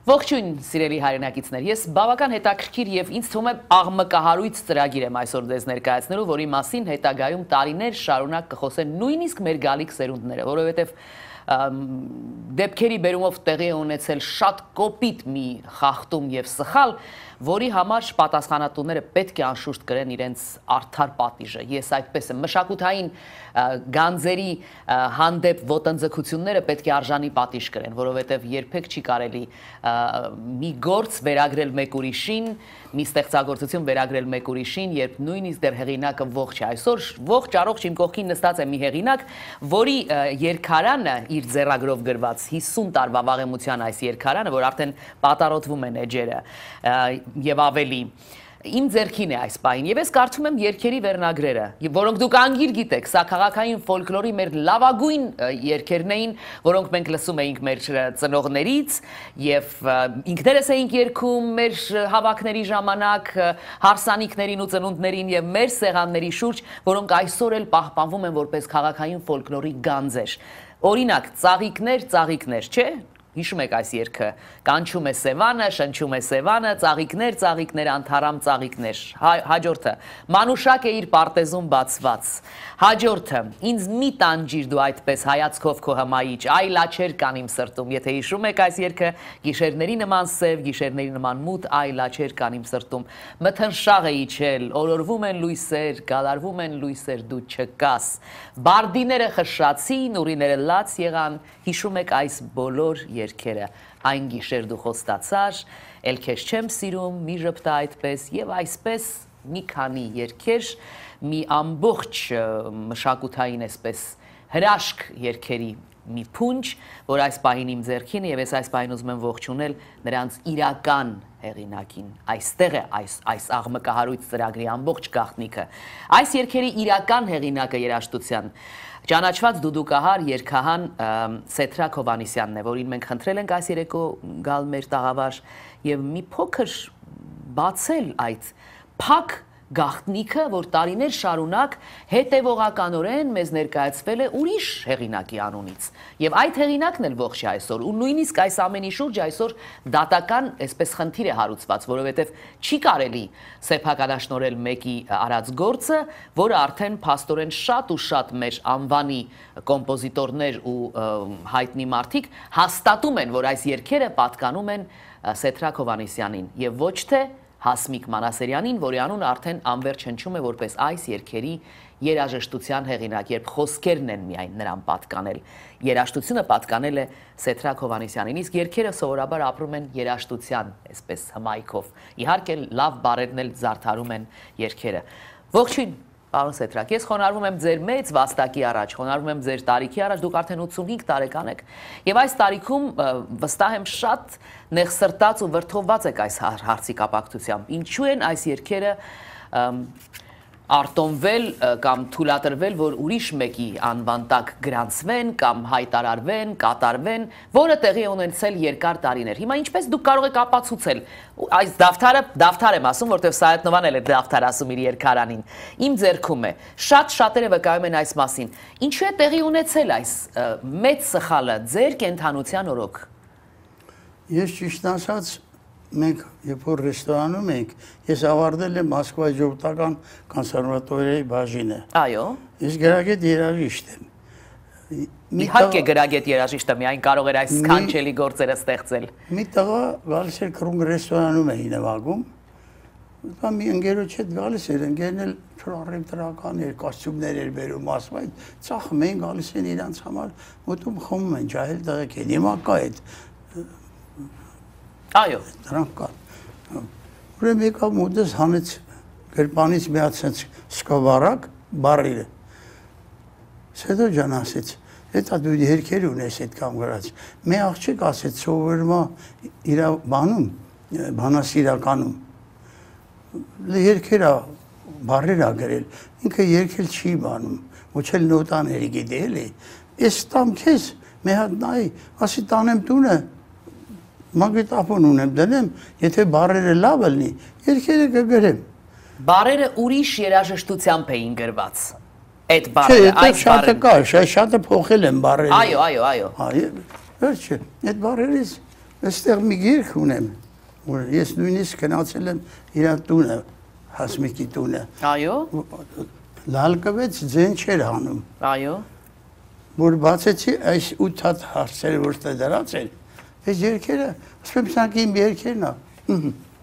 Ողջույն սիրելի հայրենակիցներ, ես բավական հետաքրքիր եւ ինձ թվում է աղմկահարույց ծրագիր եմ այսօր ձեզ ներկայացնելու, որի մասին հետագայում տարիներ շարունակ կխոսեն նույնիսկ մեր գալիք սերունդները, որովհետեւ դեպքերի բերումով տեղի ունեցել շատ կոպիտ մի խախտում եւ սխալ, որի համար պատասխանատուները պետք է անշուշտ կրեն իրենց արդար պատիժը։ Ես այդպես եմ, մշակութային գանձերի հանդեպ ոտնձգությունները պետք է արժանի պատիժ կրեն, որովհետև երբեք չի կարելի մի գործ վերագրել մեկ ուրիշին, մի ստեղծագործություն վերագրել մեկ ուրիշին, երբ նույնիսկ դեռ հեղինակը ողջ է։ Այսօր ողջ առողջ իմ կողքին նստած է մի հեղինակ, որի երկարանը իր ձեռագրով գրված 50 տարվա վաղեմության այս երկարանը, որ արդեն պատառոտվում են էջերը եւ ավելի իմ ձեռքին է այս պահին եւ ես կարդում եմ երգերի վերնագրերը, որոնք դուք անգիր գիտեք, սա քաղաքային ֆոլկլորի մեր լավագույն երգերն էին, որոնք մենք լսում էինք մեր ծնողներից եւ ինքներս էինք երգում մեր հավաքների ժամանակ, հարսանիքներին ու ծնունդներին եւ մեր սեղանների շուրջ, որոնք այսօր էլ պահպանվում են որպես քաղաքային ֆոլկլորի գանձեր։ Օրինակ, ծաղիկներ, չէ՞։ Հիշում եք այս երգը, կանչում է Սևանը, շնչում է Սևանը, ծաղիկներ, անթարամ ծաղիկներ, հաջորդը, մանուշակ է իր պարտեզում բացված, հաջորդը, ինձ մի տանջիր դու այդպես հայացքով քո հմայիչ, այլ աչեր կան իմ սրտում, եթե հիշում եք այս երգը, գիշերների նման սև, գիշերների նման մութ, այլ աչեր կան իմ սրտում, մթնշաղ է իջել, օրորվում են լույսեր, գալարվում են լույսեր, դու չկաս, բարդիները խշշացին, ուրիները լաց եղան, հիշում եք այս բոլոր երգերը, այն գիշեր դու խոստացար, էլ քեզ չեմ սիրում, մի ժպտա այդպես եւ այսպես մի քանի երգեր, մի ամբողջ մշակութային այսպես հրաշք երգերի մի փունջ, որ այս պահին իմ ձեռքին է եւ ես այս պահին ուզում եմ ողջունել նրանց իրական հեղինակին։ Այստեղ է այս աղմկահարույց ծրագրի ամբողջ գաղտնիքը։ Այս երգերի իրական հեղինակը երաժշտության ճանաչված դուդուկահար երգահան Սեթրակ Հովհաննիսյանն է, որին մենք խնդրել ենք այս երեկո գալ մեր տաղավար եւ մի փոքր բացել այդ փակ գաղտնիքը, որ տարիներ շարունակ հետևողականորեն մեզ ներկայացվել է ուրիշ հեղինակի անունից։ Եվ այդ հեղինակն էլ ողջ է այսօր, ու նույնիսկ այս ամենի շուրջ այսօր դատական այսպես խնդիր է հարուցված, որովհետև չի կարելի սեփականաշնորհել մեկի արած գործը, որը արդեն փաստորեն շատ ու շատ մեր անվանի կոմպոզիտորներ ու հայտնի մարդիկ հաստատում են, որ այս երգերը պատկանում են Սեթրակ Հովհաննիսյանին եւ ոչ թե Հասմիկ Մանասերյանին, որի անունը արդեն անվերջ հնչում է որպես այս երգերի երաժշտության հեղինակ, երբ խոսքերն են միայն նրան պատկանել։ Երաժշտությունը պատկանել է Սեթրակ Հովհաննիսյանին, իսկ երգերը սովորաբար ապրում են երաժշտության, այսպես հմայքով։ Իհարկե լավ բառերն էլ զարդարում են երգերը։ Ողջույն, պարոն Սեթրակ, ես խոնարհվում եմ ձեր մեծ վաստակի առաջ, խոնարհվում եմ ձեր տարիքի առաջ, դուք արդեն 85 տարեկան եք, եւ այս տարիքում վստահ եմ շատ նեղսրտած ու վրդովված եք այս հարցի կապակցությամբ։ Ինչու են այս երգերը արտոնվել կամ թույլատրվել, որ ուրիշ մեկի անվան տակ գրանցվեն կամ հայտարարվեն, կատարվեն, որը տեղի է ունեցել երկար տարիներ։ Հիմա ինչպես դուք կարող եք ապացուցել, այս դավթար եմ ասում, որտեղ Սայաթնովան էլ է դավթար ասում իր երկարանին, իմ ձեռքում է, շատերը վկայում են այս մասին։ Ինչու է տեղի ունեցել այս մեծ սխալը ձեր կենդանության օրոք։ Ես ճիշտ ասած մենք երբ որ ռեստորանում ենք, ես ավարտել եմ Մոսկվայի ժողովրդական կոնսերվատորիայի բաժինը։ Այո։ Ես գրագետ երաժիշտ եմ։ Իհարկե գրագետ երաժիշտը միայն կարող էր այս սքանչելի գործերը ստեղծել։ Մի տղա գալիս էր քրունգ ռեստորանում էի նվագում։ Դա մի ընկերոջ հետ գալիս էր, ընկերն էլ առևտրական էր, կոստյումներ էր բերում, ասում այդ ծախում էին, գալիս են իրանց համար, մոտում խմում են, ջահել տղեկ են, հիմա կա այդ Այո, դրանք կան։ Ուրեմն եկավ մոտս հանեց գրպանից մի հատ sense սկավառակ բարիլը։ Հետո ջան ասեց, «Էտա դու երգեր ունես այդքան գրած»։ Մի աղջիկ ասեց, «Սովորում իր բանում, բանասիրականում»։ Երգերա բարիլա գրել։ Ինքը երգել չի բանում, ոչ էլ նոտաների գիտի էլի։ Ես տամ քեզ, մի հատ նայի, ասի տանեմ տունը մագնիտոֆոն ունեմ դնեմ, եթե բառերը լավ լինի, երգերը կգրեմ։ Բառերը ուրիշ երաժշտությամբ էին գրված։ Այդ բառերը, այս բառերը։ Չէ, շատ փոխել են բառերը։ Այո։ Վերջը, այդ բառերից Այստեղ մի գիրք ունեմ, որ ես նույնիսկ գնացել եմ իր տունը, Հասմիկի տունը։ Այո։ Լալկվեց ձեն չէր հանում։ Այո։ Որ բացեցի այս 8 հատ հարցերը, որ ստե դրած են, այս երկերը, ասում եմ, սանք իմ երկերն է,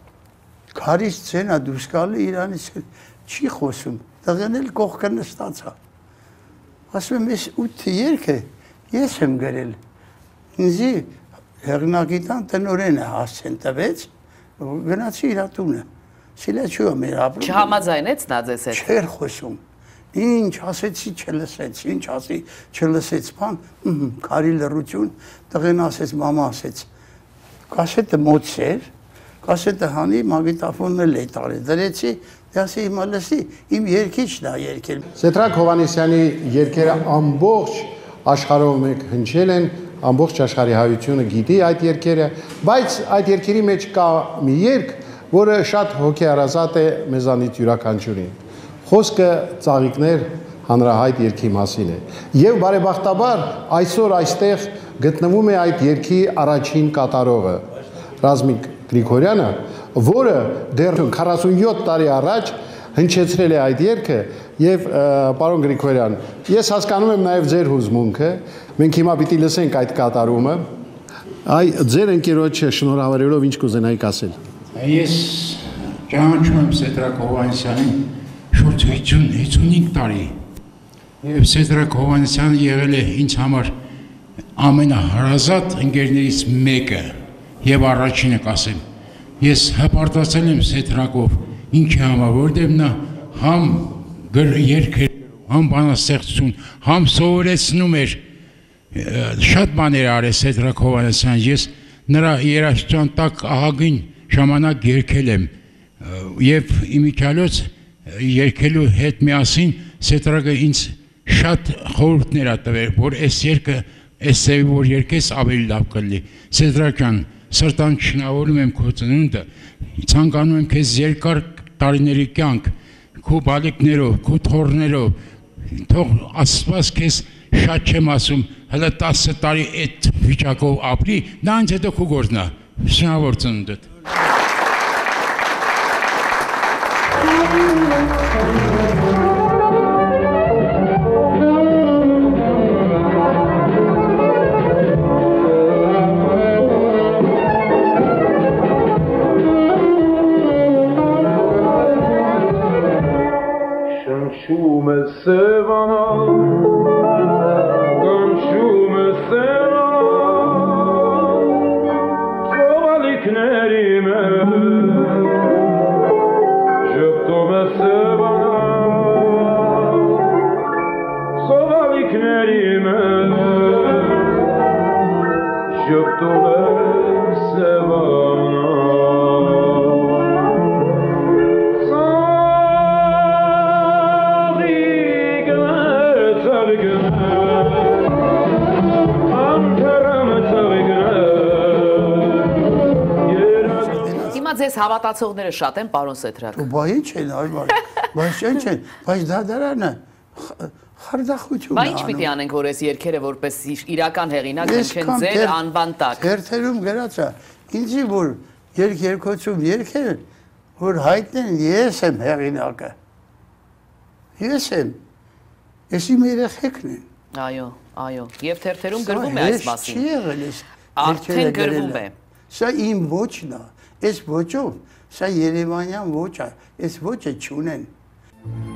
քարից ձենա դուրս գալու Իրանից չի խոսում, տղեն էլ կողքը նստած է։ Ասում եմ, այս 8 երկը ես եմ գրել, ինձի հեղինակի տան տնօրենը հասցեն տվեց, գնացի իր տունը, Սիլաչյո մեր ապրում։ Չհամաձայնեց նա ձեզ հետ։ Չէր խոսում։ Ինչ ասեցի չլսեց, ինչ ասի չլսեց, բան, քարի լռություն, տղեն ասեց, մամա ասեց, կասետը մոտ էր, կասետը հանի, մագնիտոֆոնն էլ է տարի, դրեցի, դասի հիմա լսի, իմ երգիչն է երգել։ Սեդրակ Հովհաննիսյանի երգերը ամբողջ աշխարհով մեկ հնչել են, ամբողջ աշխարհի հայությունը գիտի այդ երգերը, բայց այդ երգերի մեջ կա մի երգ, որը շատ հոգեարազատ է մեզանից յուրաքանչյուրին։ Խոսքը ծաղիկներ հանրահայտ երգի մասին է։ Եվ բարեբախտաբար այսօր այստեղ գտնվում է այդ երգի առաջին կատարողը, Ռազմիկ Գրիգորյանը, որը դեռ 47 տարի առաջ հնչեցրել է այդ երգը եւ պարոն Գրիգորյան, ես հասկանում եմ նաեւ ձեր հուզմունքը, մենք հիմա պիտի լսենք այդ կատարումը, այ ձեր ընկերոջը շնորհավորելով ինչ կուզենայիք ասել։ Ես ճանաչում եմ Սեդրակ Հովհաննիսյանին շուրջ 55 տարի եւ Սեդրակ Հովհաննիսյանը եղել է ինձ համար ամենահարազատ ընկերներից մեկը եւ առաջինը կասեմ ես հպարտացել եմ Սեդրակով ինքի համար որտեղ նա համ երգեր համ բանաստեղծություն համ սովորեցնում էր շատ բաներ արել Սեդրակ Հովհաննիսյանը ես նրա երաժշտության տակ ահագին ժամանակ երգել եմ եւ իմիջիալոց երգելու հետ միասին Սեդրակը ինձ շատ խորհուրդներ ա տվել որ այս երգը այս ծավալի որ երգես ավելի լավ կլինի Սեդրակյան սրտան շնորհավորում եմ քո ծնունդը ցանկանում եմ քեզ երկար տարիների կյանք քո բալիկներով քո թոռներով թող Աստված քեզ շատ չեմ ասում հələ 10 տարի այդ վիճակով ապրի դա ինձ հետո քո գործն է շնորհավոր ծնունդդ Հավատացողները շատ են, պարոն Սեդրակ։ Բա ինչ են, բայց ինչ են, բայց դա դրանը խարդախություն է անում։ Բա ինչ պիտի անենք, որ այս երգերը որպես իրական հեղինակ հնչեն ձեր անվան տակ։ Հերթերում գրած է, ինձի որ երկերկոցում երգեր, որ հայտնեն ես եմ հեղինակը։ Ես եմ, ես իմ երեխեքն են։ Այո, այո, եւ թերթերում գրվում է այս մասին։ Չի եղել ես։ Արդեն գրվում է։ Սա իմ ոճն է։ Այս ոճով, սա երևանյան ոճ է, այս ոճը չունեն։